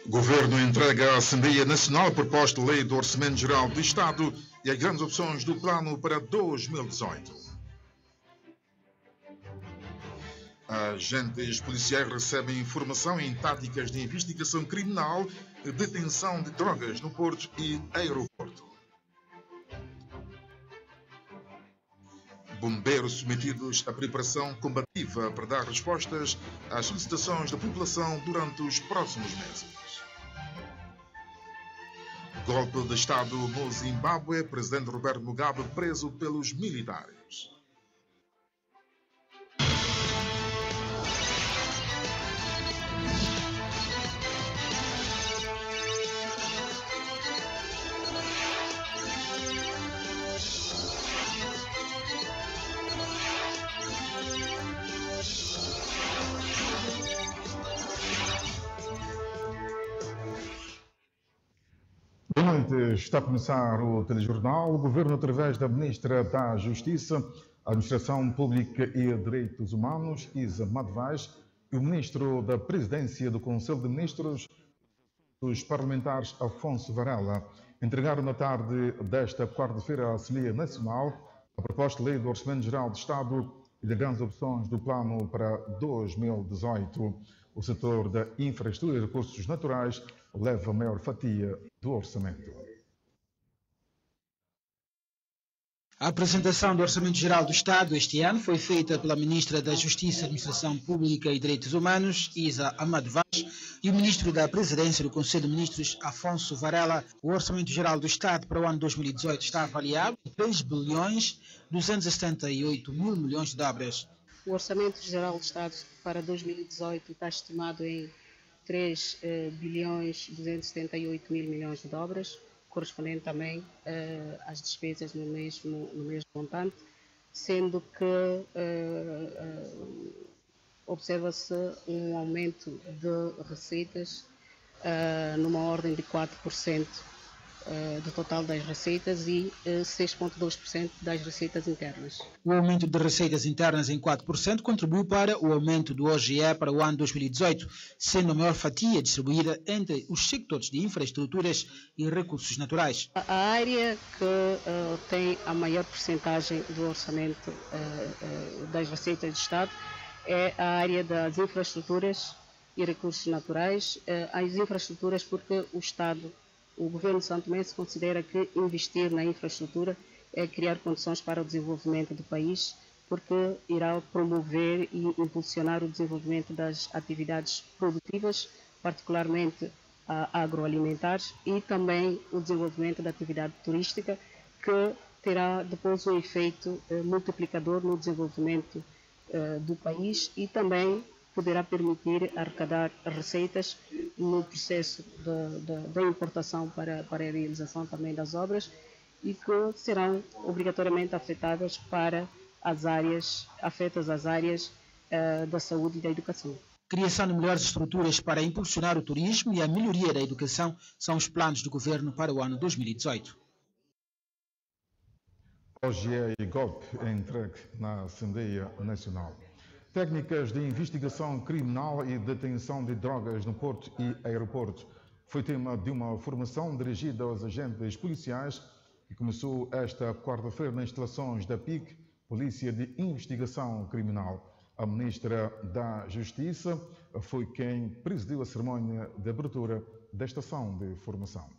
Governo entrega à Assembleia Nacional a proposta de lei do Orçamento Geral do Estado e as grandes opções do plano para 2018. Agentes policiais recebem informação em táticas de investigação criminal, detenção de drogas no Porto e aeroporto. Bombeiros submetidos à preparação combativa para dar respostas às solicitações da população durante os próximos meses. Golpe de Estado no Zimbábue, presidente Roberto Mugabe preso pelos militares. Boa noite, está a começar o telejornal. O Governo, através da Ministra da Justiça, Administração Pública e Direitos Humanos, Isa Madvaz, e o Ministro da Presidência do Conselho de Ministros, dos parlamentares Afonso Varela, entregaram na tarde desta quarta-feira à Assembleia Nacional a proposta de lei do Orçamento Geral do Estado e das grandes opções do plano para 2018. O setor da infraestrutura e recursos naturais leva a maior fatia do orçamento. A apresentação do Orçamento Geral do Estado este ano foi feita pela Ministra da Justiça, Administração Pública e Direitos Humanos, Isa Madvaz, e o Ministro da Presidência do Conselho de Ministros, Afonso Varela. O Orçamento Geral do Estado para o ano 2018 está avaliado em 3 bilhões 278 mil milhões de dobras. O Orçamento Geral do Estado para 2018 está estimado em 3 bilhões 278 mil milhões de dobras, correspondente também às despesas no mesmo montante, sendo que observa-se um aumento de receitas numa ordem de 4% do total das receitas e 6,2% das receitas internas. O aumento de receitas internas em 4% contribuiu para o aumento do OGE para o ano 2018, sendo a maior fatia distribuída entre os sectores de infraestruturas e recursos naturais. A área que tem a maior percentagem do orçamento das receitas do Estado é a área das infraestruturas e recursos naturais. As infraestruturas porque o Governo de São Tomé se considera que investir na infraestrutura é criar condições para o desenvolvimento do país, porque irá promover e impulsionar o desenvolvimento das atividades produtivas, particularmente agroalimentares, e também o desenvolvimento da atividade turística, que terá depois um efeito multiplicador no desenvolvimento do país e também poderá permitir arrecadar receitas no processo da importação para a realização também das obras e que serão obrigatoriamente afetadas para as áreas da saúde e da educação. Criação de melhores estruturas para impulsionar o turismo e a melhoria da educação são os planos do Governo para o ano 2018. OGE e golpe entregue na Assembleia Nacional. Técnicas de investigação criminal e detenção de drogas no Porto e aeroporto foi tema de uma formação dirigida aos agentes policiais que começou esta quarta-feira nas instalações da PIC, Polícia de Investigação Criminal. A Ministra da Justiça foi quem presidiu a cerimónia de abertura desta ação de formação.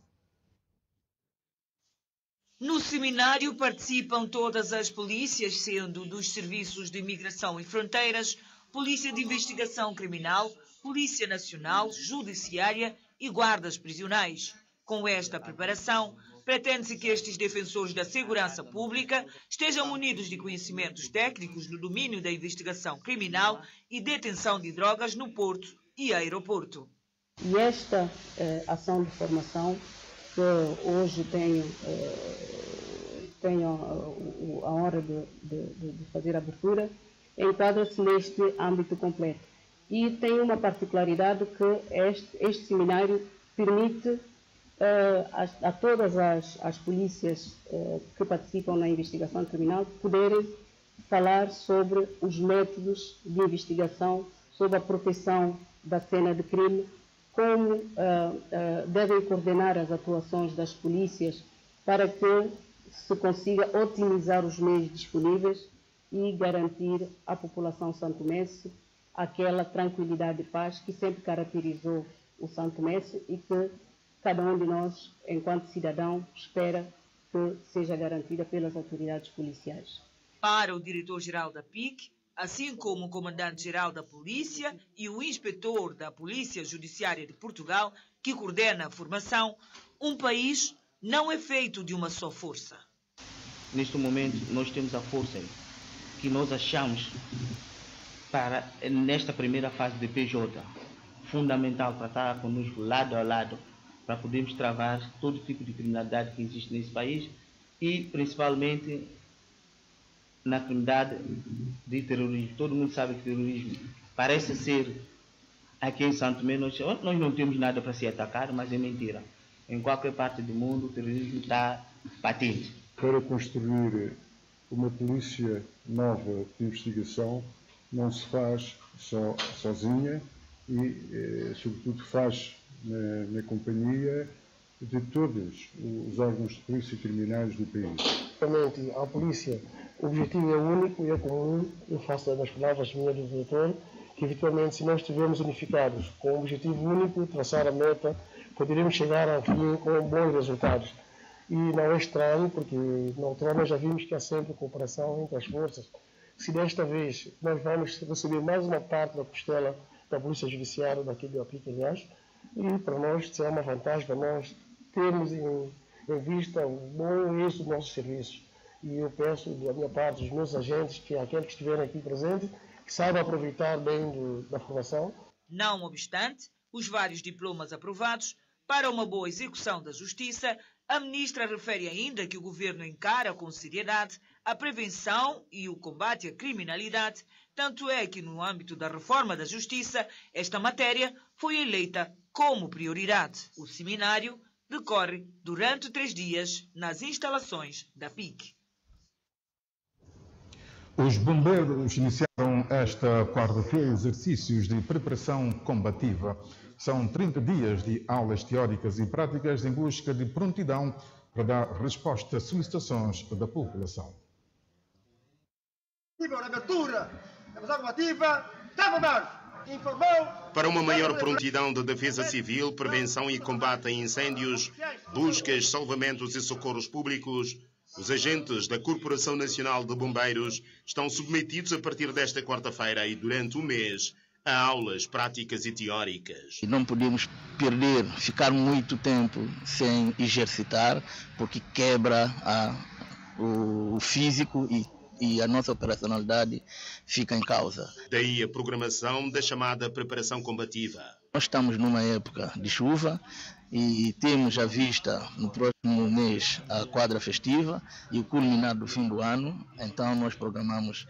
No seminário participam todas as polícias, sendo dos Serviços de Imigração e Fronteiras, Polícia de Investigação Criminal, Polícia Nacional, Judiciária e Guardas Prisionais. Com esta preparação, pretende-se que estes defensores da segurança pública estejam munidos de conhecimentos técnicos no domínio da investigação criminal e detenção de drogas no porto e aeroporto. E esta ação de formação que hoje tenho a honra de fazer a abertura, enquadra-se neste âmbito completo. E tem uma particularidade que este seminário permite a todas as polícias que participam na investigação criminal poderem falar sobre os métodos de investigação, sobre a proteção da cena de crime como devem coordenar as atuações das polícias para que se consiga otimizar os meios disponíveis e garantir à população santomense aquela tranquilidade e paz que sempre caracterizou o santomense e que cada um de nós, enquanto cidadão, espera que seja garantida pelas autoridades policiais. Para o diretor-geral da PIC, assim como o comandante-geral da Polícia e o inspetor da Polícia Judiciária de Portugal, que coordena a formação, um país não é feito de uma só força. Neste momento, nós temos a força que nós achamos para, nesta primeira fase de PJ, fundamental para estar conosco lado a lado, para podermos travar todo tipo de criminalidade que existe nesse país e, principalmente, na criminalidade de terrorismo. Todo mundo sabe que terrorismo parece ser aqui em Santo Tomé, nós não temos nada para se atacar, mas é mentira. Em qualquer parte do mundo o terrorismo está patente. Para construir uma polícia nova de investigação não se faz sozinha e, sobretudo, faz na companhia de todos os órgãos de polícia criminais do país. Realmente, a polícia, o objetivo é único e é comum. Eu faço das palavras minhas do diretor, que eventualmente, se nós estivermos unificados com um objetivo único, traçar a meta, poderemos chegar ao fim com bons resultados. E não é estranho, porque na altura nós já vimos que há sempre cooperação entre as forças. Se desta vez nós vamos receber mais uma parte da costela da Polícia Judiciária, daqui do APIC, aliás, e para nós será uma vantagem, para nós termos em vista o bom êxito dos nossos serviços. E eu peço, da minha parte, dos meus agentes, que aqueles que estiverem aqui presentes, que saibam aproveitar bem da formação. Não obstante os vários diplomas aprovados para uma boa execução da justiça, a ministra refere ainda que o governo encara com seriedade a prevenção e o combate à criminalidade, tanto é que no âmbito da reforma da justiça, esta matéria foi eleita como prioridade. O seminário decorre durante 3 dias nas instalações da PIC. Os bombeiros iniciaram esta quarta-feira exercícios de preparação combativa. São 30 dias de aulas teóricas e práticas em busca de prontidão para dar resposta a solicitações da população. Para uma maior prontidão de defesa civil, prevenção e combate a incêndios, buscas, salvamentos e socorros públicos, os agentes da Corporação Nacional de Bombeiros estão submetidos a partir desta quarta-feira e durante um mês a aulas práticas e teóricas. Não podemos ficar muito tempo sem exercitar, porque quebra o físico e a nossa operacionalidade fica em causa. Daí a programação da chamada preparação combativa. Nós estamos numa época de chuva e temos à vista no próximo mês a quadra festiva e o culminar do fim do ano. Então nós programamos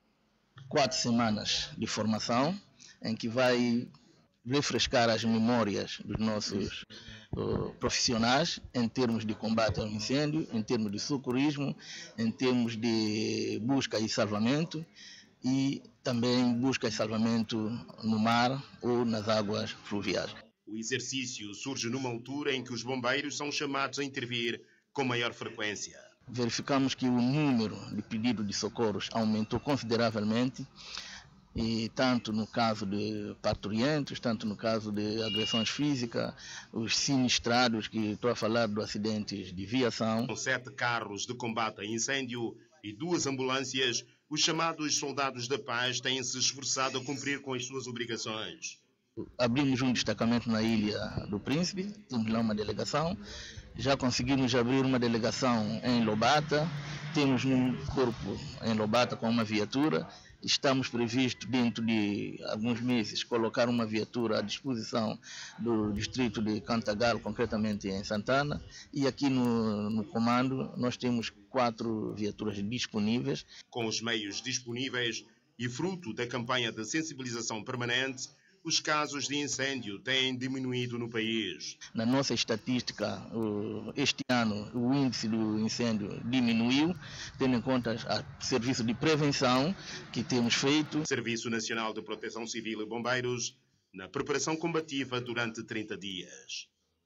4 semanas de formação em que vai refrescar as memórias dos nossos profissionais em termos de combate ao incêndio, em termos de socorrismo, em termos de busca e salvamento e também busca e salvamento no mar ou nas águas fluviais. O exercício surge numa altura em que os bombeiros são chamados a intervir com maior frequência. Verificamos que o número de pedidos de socorros aumentou consideravelmente, e tanto no caso de parturientos, tanto no caso de agressões físicas, os sinistrados, que estou a falar de acidentes de viação. Com 7 carros de combate a incêndio e 2 ambulâncias, os chamados soldados da paz têm se esforçado a cumprir com as suas obrigações. Abrimos um destacamento na Ilha do Príncipe, temos lá uma delegação. Já conseguimos abrir uma delegação em Lobata, temos um corpo em Lobata com uma viatura. Estamos previstos, dentro de alguns meses, colocar uma viatura à disposição do distrito de Cantagalo, concretamente em Santana. E aqui no comando nós temos 4 viaturas disponíveis. Com os meios disponíveis e fruto da campanha de sensibilização permanente, os casos de incêndio têm diminuído no país. Na nossa estatística, este ano, o índice do incêndio diminuiu, tendo em conta o serviço de prevenção que temos feito. Serviço Nacional de Proteção Civil e Bombeiros na preparação combativa durante 30 dias.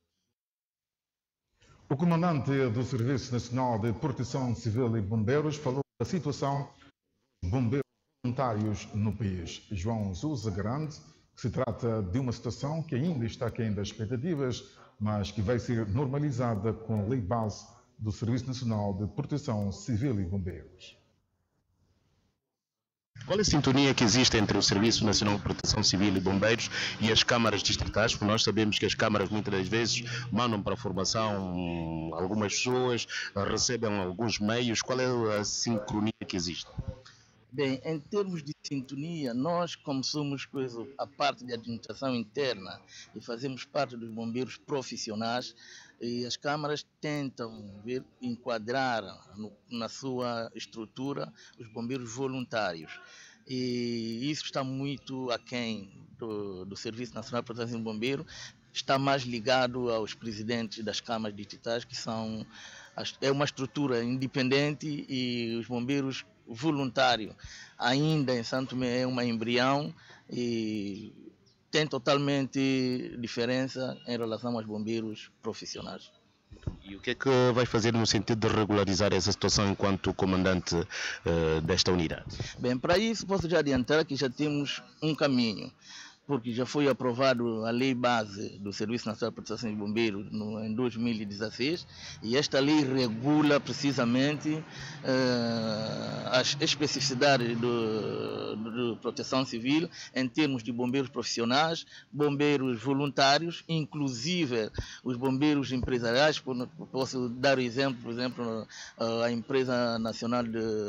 O comandante do Serviço Nacional de Proteção Civil e Bombeiros falou da situação dos bombeiros voluntários no país. João Sousa garante que se trata de uma situação que ainda está aquém das expectativas, mas que vai ser normalizada com a lei base do Serviço Nacional de Proteção Civil e Bombeiros. Qual é a sintonia que existe entre o Serviço Nacional de Proteção Civil e Bombeiros e as câmaras distritais? Porque nós sabemos que as câmaras muitas das vezes mandam para a formação algumas pessoas, recebem alguns meios. Qual é a sincronia que existe? Bem, em termos de sintonia, nós, como somos a parte de administração interna e fazemos parte dos bombeiros profissionais, e as câmaras tentam enquadrar na sua estrutura os bombeiros voluntários. E isso está muito aquém do Serviço Nacional de Proteção do Bombeiro, está mais ligado aos presidentes das câmaras distritais, que é uma estrutura independente, e os bombeiros voluntários ainda em Santo Tomé é uma embrião e tem totalmente diferença em relação aos bombeiros profissionais. E o que é que vai fazer no sentido de regularizar essa situação enquanto comandante desta unidade? Bem, para isso posso já adiantar que já temos um caminho, porque já foi aprovado a lei base do Serviço Nacional de Proteção de Bombeiros em 2016, e esta lei regula precisamente as especificidades de proteção civil em termos de bombeiros profissionais, bombeiros voluntários, inclusive os bombeiros empresariais. Posso dar o exemplo, por exemplo, a Empresa Nacional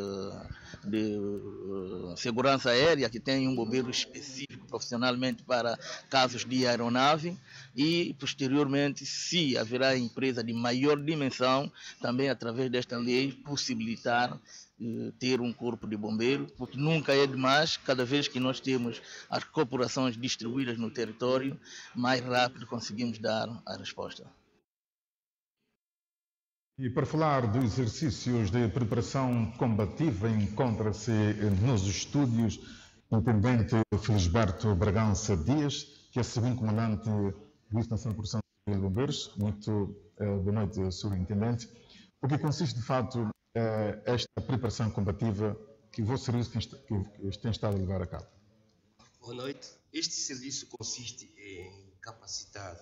de Segurança Aérea, que tem um bombeiro específico profissionalmente para casos de aeronave, e posteriormente, se haverá empresa de maior dimensão, também através desta lei possibilitar ter um corpo de bombeiro, porque nunca é demais. Cada vez que nós temos as corporações distribuídas no território, mais rápido conseguimos dar a resposta. E para falar dos exercícios de preparação combativa, encontra-se nos estúdios o intendente Felisberto Bragança Dias, que é segundo comandante do Serviço Nacional de Proteção Civil e Bombeiros. Muito boa noite, Sr. Intendente. O que consiste, de fato, esta preparação combativa que o vosso serviço tem estado a levar a cabo? Boa noite. Este serviço consiste em capacitar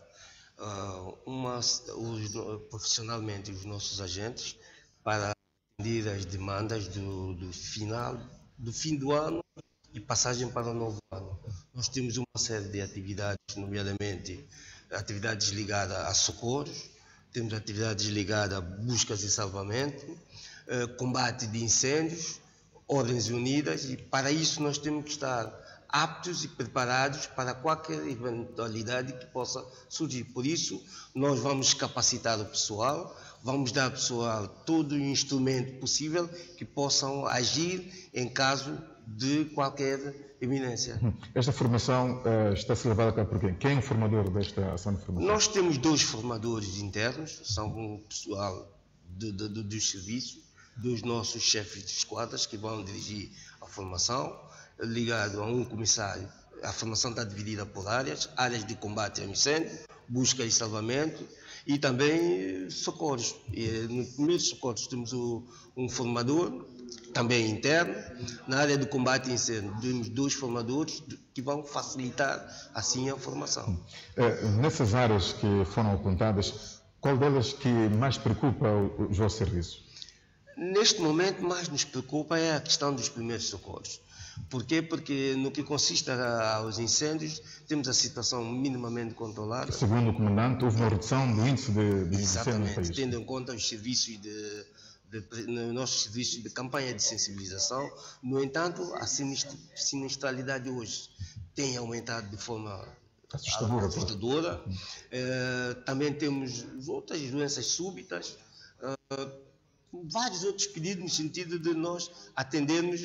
profissionalmente os nossos agentes para atender as demandas do fim do ano e passagem para o novo ano. Nós temos uma série de atividades, nomeadamente atividades ligadas a socorros, temos atividades ligadas a buscas e salvamento, combate de incêndios, ordens unidas, e para isso nós temos que estar aptos e preparados para qualquer eventualidade que possa surgir. Por isso, nós vamos capacitar o pessoal, vamos dar ao pessoal todo o instrumento possível que possam agir em caso de qualquer eminência. Esta formação está a ser levada a cabo por quem? Quem é o formador desta ação de formação? Nós temos 2 formadores internos, são um pessoal dos serviços, 2 nossos chefes de esquadras que vão dirigir a formação, ligado a um comissário. A formação está dividida por áreas de combate ao incêndio, busca e salvamento, e também socorros. E no primeiro socorros temos um formador, também interno. Na área do combate a incêndio temos 2 formadores que vão facilitar assim a formação. Nessas áreas que foram apontadas, qual delas que mais preocupa os vossos serviços? Neste momento, mais nos preocupa é a questão dos primeiros socorros. Por quê? Porque no que consiste aos incêndios, temos a situação minimamente controlada. Segundo o comandante, houve uma redução do índice de incêndio no país. Exatamente, tendo em conta os serviços nossos serviços de campanha de sensibilização. No entanto, a sinistralidade hoje tem aumentado de forma assustadora. Também temos outras doenças súbitas, vários outros pedidos no sentido de nós atendermos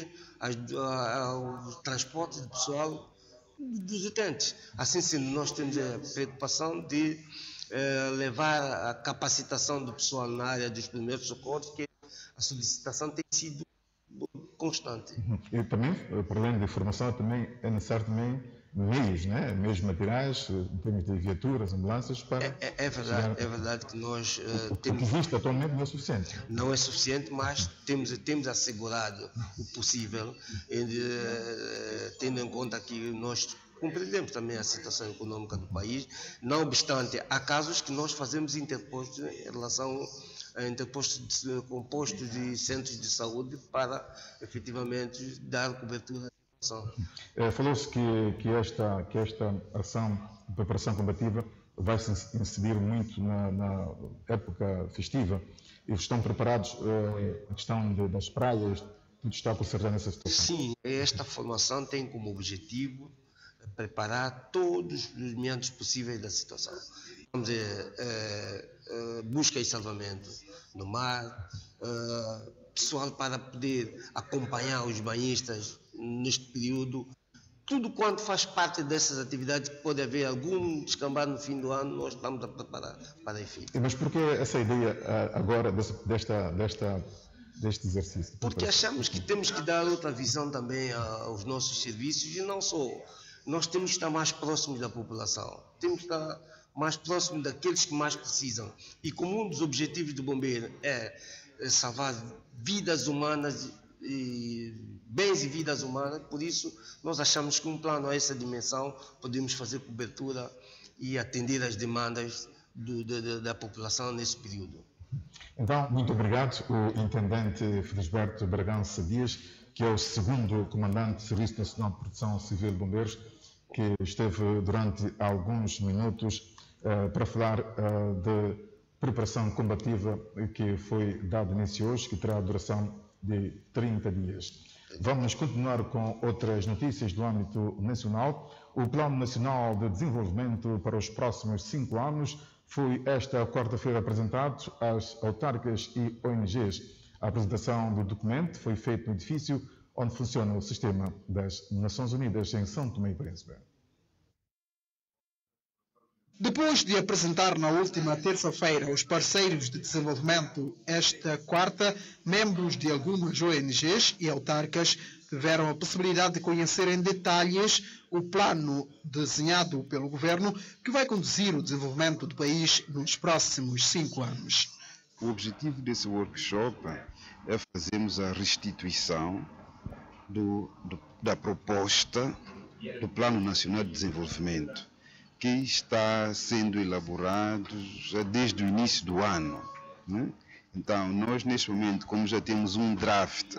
ao transporte de pessoal dos utentes. Assim sendo, nós temos a preocupação de levar a capacitação do pessoal na área dos primeiros socorros, que a solicitação tem sido constante. E também, para além da informação, também é necessário também meios, né? Meios materiais, em termos de viaturas, ambulâncias, para... É verdade que nós temos... O que existe atualmente não é suficiente. Não é suficiente, mas temos assegurado o possível, tendo em conta que nós compreendemos também a situação econômica do país. Não obstante, há casos que nós fazemos interpostos em relação a interpostos compostos de centros de saúde para efetivamente dar cobertura à situação. Falou-se que esta ação de preparação combativa vai se incidir muito na época festiva. Eles estão preparados, a questão das praias, tudo está por ser nessa situação? Sim, esta formação tem como objetivo preparar todos os meandros possíveis da situação. Vamos dizer, busca e salvamento no mar, pessoal para poder acompanhar os banhistas neste período. Tudo quanto faz parte dessas atividades que pode haver algum descambar no fim do ano, nós estamos a preparar para efeito. Mas por que essa ideia agora deste exercício? Porque achamos que temos que dar outra visão também aos nossos serviços e não só. Nós temos que estar mais próximos da população, temos que estar mais próximos daqueles que mais precisam. E como um dos objetivos do bombeiro é salvar vidas humanas, bens e vidas humanas, por isso nós achamos que um plano a essa dimensão podemos fazer cobertura e atender às demandas da população nesse período. Então, muito obrigado, o Intendente Felisberto Bragança Dias, que é o segundo comandante do Serviço Nacional de Proteção Civil de Bombeiros, que esteve durante alguns minutos para falar de preparação combativa que foi dado início hoje, que terá duração de 30 dias. Vamos continuar com outras notícias do âmbito nacional. O Plano Nacional de Desenvolvimento para os próximos 5 anos foi esta quarta-feira apresentado às autarcas e ONGs. A apresentação do documento foi feita no edifício onde funciona o sistema das Nações Unidas em São Tomé e Príncipe. Depois de apresentar na última terça-feira os parceiros de desenvolvimento, esta quarta, membros de algumas ONGs e autarcas tiveram a possibilidade de conhecer em detalhes o plano desenhado pelo governo que vai conduzir o desenvolvimento do país nos próximos 5 anos. O objetivo desse workshop é fazermos a restituição da proposta do Plano Nacional de Desenvolvimento, que está sendo elaborado já desde o início do ano, né? Então, nós neste momento, como já temos um draft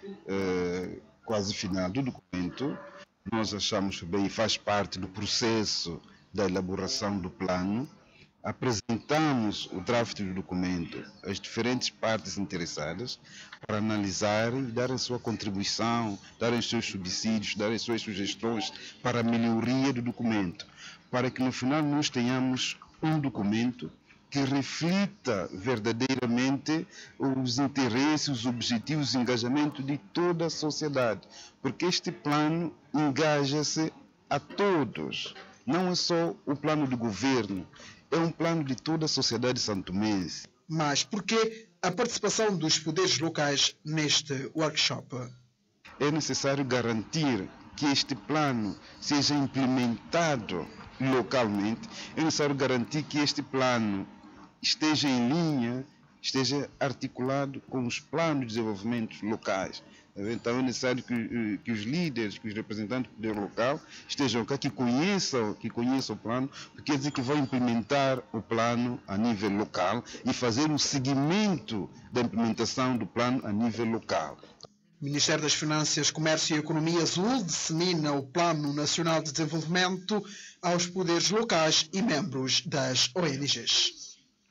quase final do documento, nós achamos que bem faz parte do processo da elaboração do plano. Apresentamos o draft do documento às diferentes partes interessadas para analisar e dar a sua contribuição, dar os seus subsídios, dar as suas sugestões para a melhoria do documento, para que no final nós tenhamos um documento que reflita verdadeiramente os interesses, os objetivos, o engajamento de toda a sociedade, porque este plano engaja-se a todos, não é só o plano do governo, é um plano de toda a sociedade santomense. Mas por que a participação dos poderes locais neste workshop? É necessário garantir que este plano seja implementado localmente, é necessário garantir que este plano esteja em linha, esteja articulado com os planos de desenvolvimento locais. Então é necessário que os líderes, que os representantes do poder local estejam cá, que conheçam o plano, porque quer dizer que vão implementar o plano a nível local e fazer o seguimento da implementação do plano a nível local. O Ministério das Finanças, Comércio e Economia Azul dissemina o Plano Nacional de Desenvolvimento aos poderes locais e membros das ONGs.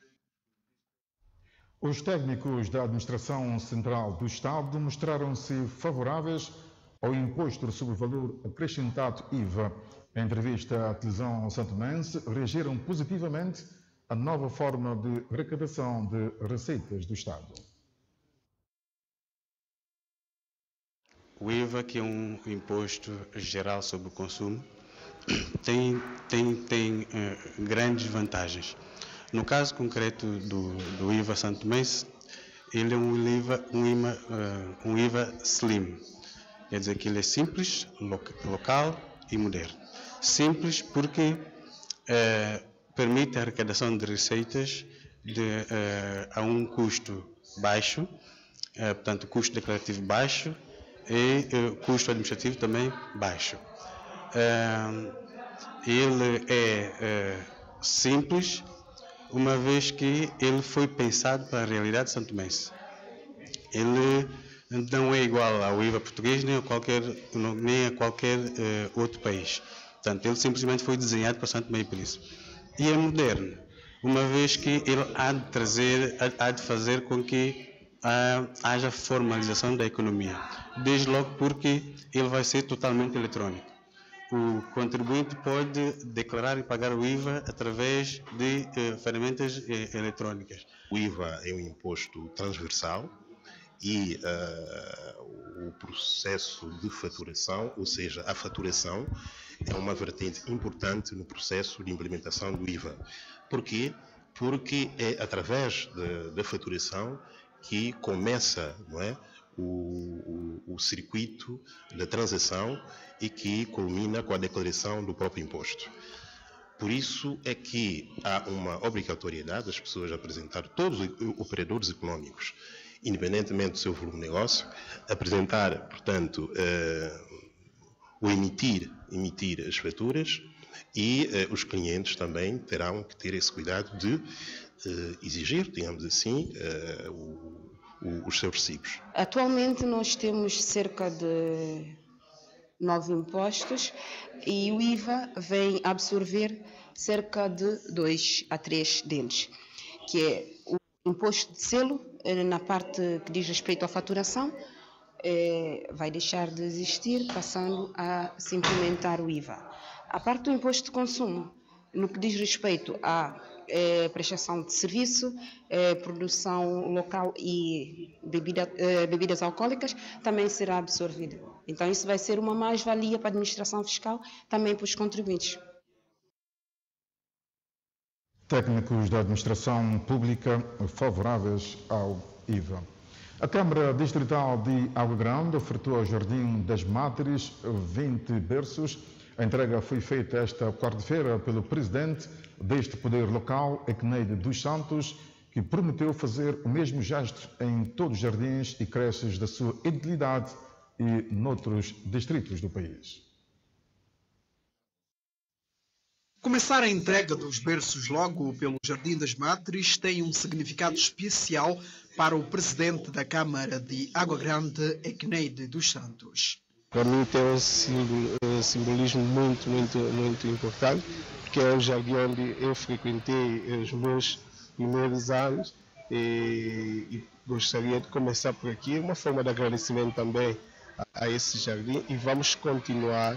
Os técnicos da Administração Central do Estado mostraram-se favoráveis ao imposto sobre o valor acrescentado IVA. Em entrevista à televisão santomense, reagiram positivamente à nova forma de arrecadação de receitas do Estado. O IVA, que é um imposto geral sobre o consumo, tem grandes vantagens. No caso concreto do IVA santomense, ele é um IVA slim, quer dizer que ele é simples, local e moderno. Simples porque permite a arrecadação de receitas a um custo baixo, portanto, custo declarativo baixo e custo administrativo também baixo. Ele é simples, uma vez que ele foi pensado para a realidade santomense. Ele não é igual ao IVA português nem a qualquer outro país. Portanto, ele simplesmente foi desenhado para Santo Tomé e Príncipe. E é moderno, uma vez que ele há de fazer com que haja formalização da economia. Desde logo porque ele vai ser totalmente eletrônico. O contribuinte pode declarar e pagar o IVA através de ferramentas eletrônicas. O IVA é um imposto transversal e o processo de faturação, ou seja, a faturação, é uma vertente importante no processo de implementação do IVA. Por quê? Porque é através da faturação que começa, não é, o circuito da transação e que culmina com a declaração do próprio imposto. Por isso é que há uma obrigatoriedade das pessoas apresentar, todos os operadores econômicos, independentemente do seu volume de negócio, apresentar, portanto, ou emitir as faturas, e os clientes também terão que ter esse cuidado de exigir, digamos assim, os seus recibos. Atualmente nós temos cerca de 9 impostos e o IVA vem absorver cerca de 2 a 3 deles, que é o imposto de selo, na parte que diz respeito à faturação, vai deixar de existir, passando a se implementar o IVA. A parte do imposto de consumo, no que diz respeito à prestação de serviço, produção local e bebidas alcoólicas, também será absorvido. Então isso vai ser uma mais-valia para a administração fiscal, também para os contribuintes. Técnicos da administração pública favoráveis ao IVA. A Câmara Distrital de Água Grande ofertou ao Jardim das Madres 20 berços. A entrega foi feita esta quarta-feira pelo presidente deste poder local, Equeneide dos Santos, que prometeu fazer o mesmo gesto em todos os jardins e creches da sua edilidade e noutros distritos do país. Começar a entrega dos berços logo pelo Jardim das Madres tem um significado especial para o presidente da Câmara de Água Grande, Equeneide dos Santos. Para mim tem um simbolismo muito importante, que é o jardim onde eu frequentei os meus primeiros anos e gostaria de começar por aqui, uma forma de agradecimento também a esse jardim, e vamos continuar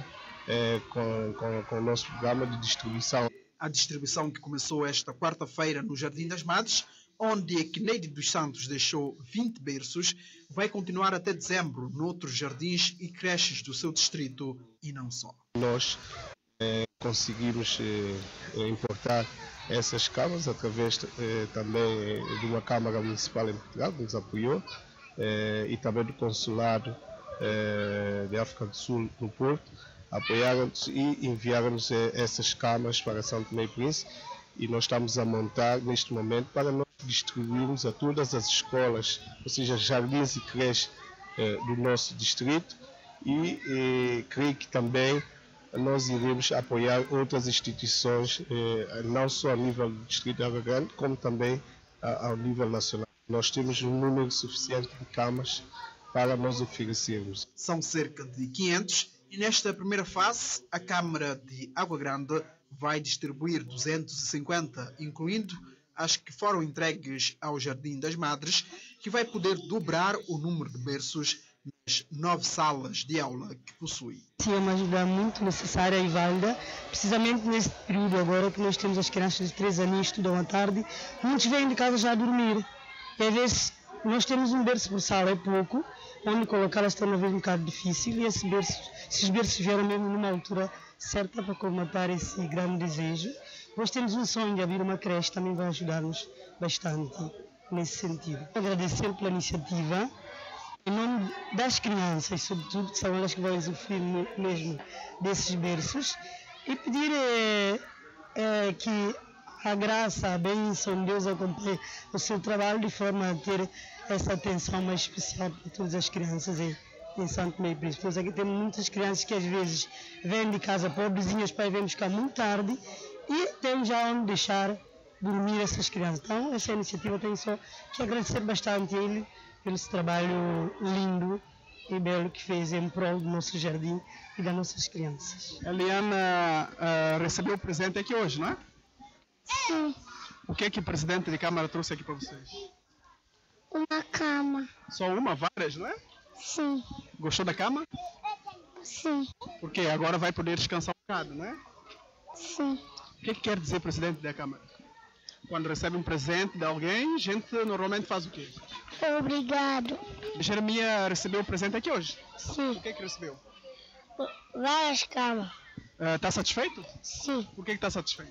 com o nosso programa de distribuição. A distribuição que começou esta quarta-feira no Jardim das Madres, onde Equeneide dos Santos deixou 20 berços, vai continuar até dezembro noutros jardins e creches do seu distrito e não só. Nós conseguimos importar essas camas através também de uma Câmara Municipal em Portugal que nos apoiou e também do Consulado de África do Sul no Porto, apoiaram-nos e enviaram-nos essas camas para Santo Tomé e Príncipe, e nós estamos a montar neste momento para nós distribuirmos a todas as escolas, ou seja, jardins e creches do nosso distrito, e creio que também nós iremos apoiar outras instituições, não só a nível do distrito de Água Grande, como também ao nível nacional. Nós temos um número suficiente de camas para nós oferecermos. São cerca de 500 e nesta primeira fase a Câmara de Água Grande vai distribuir 250, incluindo as que foram entregues ao Jardim das Madres, que vai poder dobrar o número de berços nas 9 salas de aula que possui. Sim, é uma ajuda muito necessária e válida, precisamente neste período agora que nós temos as crianças de 3 anos que estudam à tarde, muitos vêm de casa já a dormir, e às vezes nós temos um berço por sala, é pouco, onde colocá-las está uma vez um bocado difícil, e esses berços vieram mesmo numa altura certa para colmatar esse grande desejo. Nós temos um sonho de abrir uma creche, também vai ajudar-nos bastante nesse sentido. Agradecer pela iniciativa em nome das crianças, sobretudo, que são elas que vão usufruir mesmo desses berços, e pedir que a graça, a bênção de Deus acompanhe o seu trabalho de forma a ter essa atenção mais especial para todas as crianças em Santo Tomé e Príncipe. Nós aqui temos muitas crianças que às vezes vêm de casa pobrezinhas para vir buscar muito tarde e temos já onde deixar dormir essas crianças. Então, essa iniciativa tem só que agradecer bastante a ele pelo esse trabalho lindo e belo que fez em prol do nosso jardim e das nossas crianças. A Eliana recebeu o presente aqui hoje, não é? Sim. O que é que o presidente de Câmara trouxe aqui para vocês? Uma cama. Só uma? Várias, não é? Sim. Gostou da cama? Sim. Porque agora vai poder descansar um bocado, não é? Sim. O que é que quer dizer presidente da Câmara? Quando recebe um presente de alguém, a gente normalmente faz o quê? Obrigado. Jeremia recebeu o presente aqui hoje? Sim. O que é que recebeu? Várias camas. Está satisfeito? Sim. Por que está satisfeito?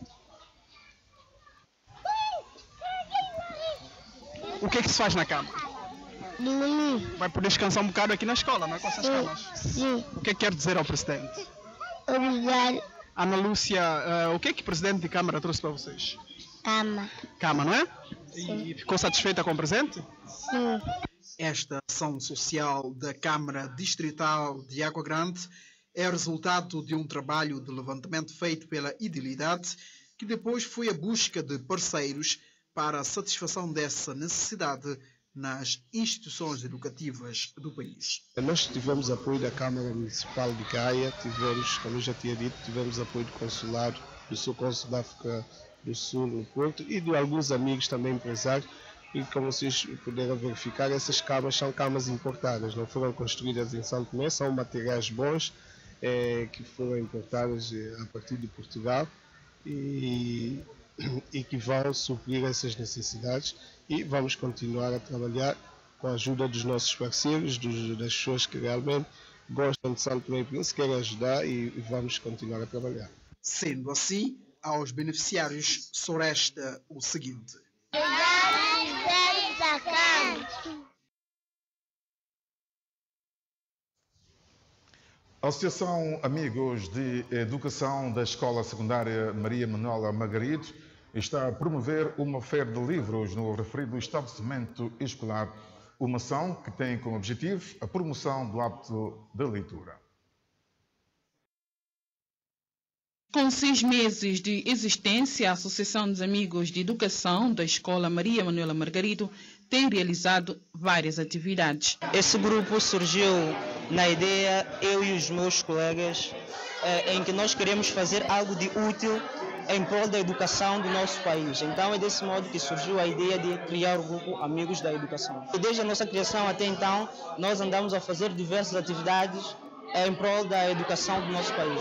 O que é que se faz na cama? Dormir. Vai poder descansar um bocado aqui na escola, não é? Com essas camas? Sim. O que é que quer dizer ao presidente? Obrigado. Ana Lúcia, o que é que o presidente de Câmara trouxe para vocês? Cama. Cama, não é? Sim. E ficou satisfeita com o presente? Sim. Esta ação social da Câmara Distrital de Água Grande é resultado de um trabalho de levantamento feito pela Idilidade, que depois foi a busca de parceiros para a satisfação dessa necessidade nas instituições educativas do país. Nós tivemos apoio da Câmara Municipal de Gaia, tivemos, como eu já tinha dito, tivemos apoio do Consulado, do Sul Cônsul da África do Sul no Porto e de alguns amigos também empresários. E como vocês puderam verificar, essas camas são camas importadas, não foram construídas em Santo Tomé, são materiais bons que foram importados a partir de Portugal e que vão suprir essas necessidades, e vamos continuar a trabalhar com a ajuda dos nossos parceiros, das pessoas que realmente gostam de Santo Tomé e Príncipe, querem ajudar, e vamos continuar a trabalhar. Sendo assim, aos beneficiários só resta o seguinte. A Associação Amigos de Educação da Escola Secundária Maria Manuela Margarido está a promover uma feira de livros no referido estabelecimento escolar, uma ação que tem como objetivo a promoção do hábito da leitura. Com 6 meses de existência, a Associação dos Amigos de Educação da Escola Maria Manuela Margarido tem realizado várias atividades. Esse grupo surgiu na ideia, eu e os meus colegas, em que nós queremos fazer algo de útil em prol da educação do nosso país. Então é desse modo que surgiu a ideia de criar o grupo Amigos da Educação. E desde a nossa criação até então, nós andamos a fazer diversas atividades em prol da educação do nosso país.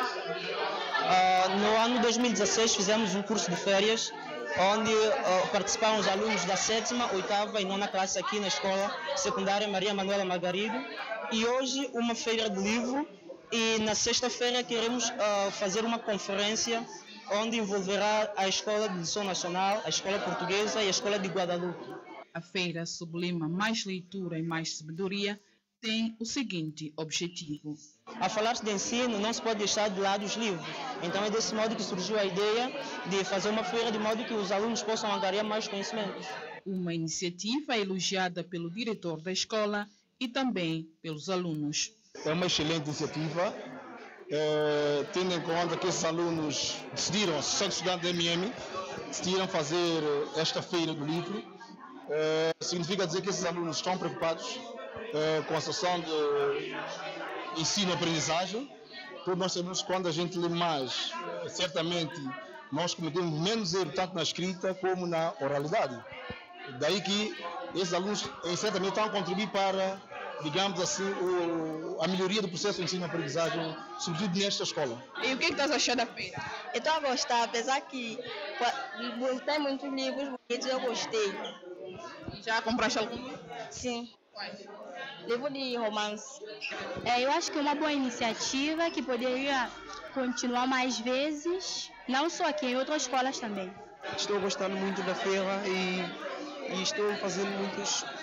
No ano 2016 fizemos um curso de férias, onde participaram os alunos da 7ª, 8ª e 9ª classe aqui na Escola Secundária Maria Manuela Margarido. E hoje uma feira de livro, e na sexta-feira queremos fazer uma conferência onde envolverá a Escola de Lição Nacional, a Escola Portuguesa e a Escola de Guadalupe. A feira sublima mais leitura e mais sabedoria tem o seguinte objetivo. A falar-se de ensino, não se pode deixar de lado os livros. Então é desse modo que surgiu a ideia de fazer uma feira de modo que os alunos possam angariar mais conhecimentos. Uma iniciativa elogiada pelo diretor da escola e também pelos alunos. É uma excelente iniciativa, tendo em conta que esses alunos decidiram, a Associação de Estudantes da MM, decidiram fazer esta feira do livro. Significa dizer que esses alunos estão preocupados com a situação de ensino e aprendizagem. Todos nós sabemos que quando a gente lê mais, certamente nós cometemos menos erro tanto na escrita como na oralidade. Daí que esses alunos certamente estão a contribuir para, digamos assim, a melhoria do processo de ensino e aprendizagem, sobretudo nesta escola. E o que estás achando da feira? Eu estou a gostar, apesar que tem muitos livros bonitos, eu gostei. Já compraste algum? Sim. Livro de romance. Eu acho que é uma boa iniciativa que poderia continuar mais vezes, não só aqui, em outras escolas também. Estou gostando muito da feira e estou fazendo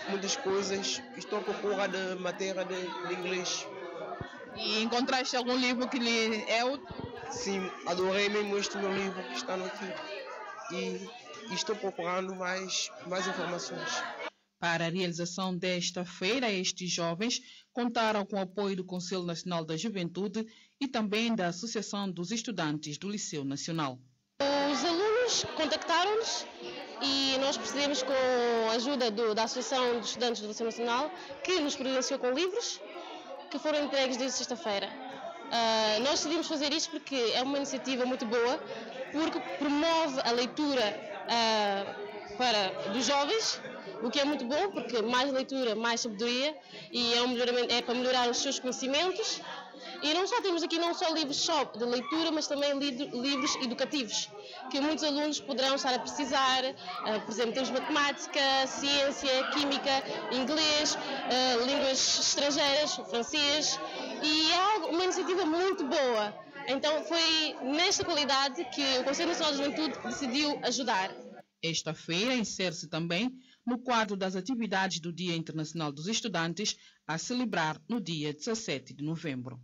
muitas coisas. Estou à procura de matéria de inglês. E encontraste algum livro que lhe é útil? Sim, adorei mesmo este meu livro que está aqui. E estou procurando mais informações. Para a realização desta feira, estes jovens contaram com o apoio do Conselho Nacional da Juventude e também da Associação dos Estudantes do Liceu Nacional. Os alunos contactaram-nos e nós procedemos com a ajuda da Associação dos Estudantes do Liceu Nacional, que nos providenciou com livros que foram entregues desde sexta-feira. Nós decidimos fazer isto porque é uma iniciativa muito boa, porque promove a leitura dos jovens, o que é muito bom, porque mais leitura, mais sabedoria, e é para melhorar os seus conhecimentos. E não só temos aqui não só livros de leitura, mas também livros educativos, que muitos alunos poderão estar a precisar. Por exemplo, temos matemática, ciência, química, inglês, línguas estrangeiras, francês, e é uma iniciativa muito boa. Então foi nesta qualidade que o Conselho Nacional da Juventude decidiu ajudar. Esta feira insere-se também no quadro das atividades do Dia Internacional dos Estudantes, a celebrar no dia 17 de novembro.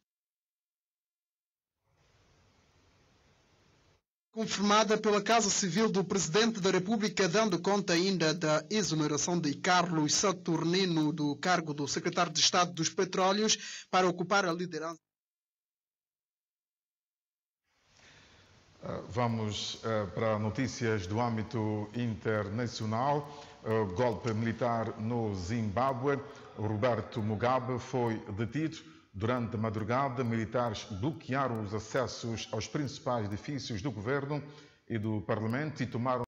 Confirmada pela Casa Civil do Presidente da República, dando conta ainda da exoneração de Carlos Saturnino do cargo do Secretário de Estado dos Petróleos para ocupar a liderança. Vamos para notícias do âmbito internacional. Golpe militar no Zimbábue. Roberto Mugabe foi detido. Durante a madrugada, militares bloquearam os acessos aos principais edifícios do governo e do parlamento e tomaram